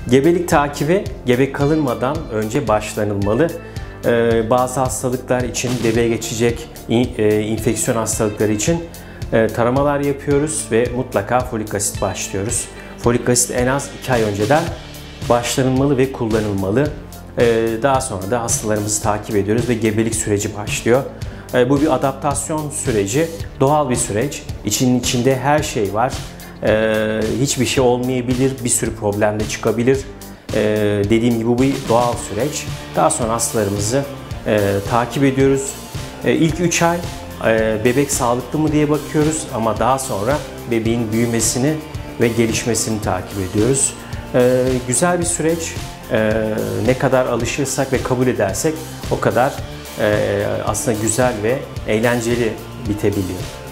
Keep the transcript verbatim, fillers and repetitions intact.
Gebelik takibi gebe kalınmadan önce başlanılmalı. Ee, bazı hastalıklar için, bebeğe geçecek infeksiyon hastalıkları için taramalar yapıyoruz ve mutlaka folik asit başlıyoruz. Folik asit en az iki ay önceden başlanılmalı ve kullanılmalı. Daha sonra da hastalarımızı takip ediyoruz ve gebelik süreci başlıyor. Bu bir adaptasyon süreci, doğal bir süreç. İçinin içinde her şey var. Hiçbir şey olmayabilir, bir sürü problem de çıkabilir. Dediğim gibi bu bir doğal süreç. Daha sonra hastalarımızı takip ediyoruz. İlk üç ay bebek sağlıklı mı diye bakıyoruz ama daha sonra bebeğin büyümesini ve gelişmesini takip ediyoruz. Güzel bir süreç. Ne kadar alışırsak ve kabul edersek o kadar aslında güzel ve eğlenceli bitebiliyor.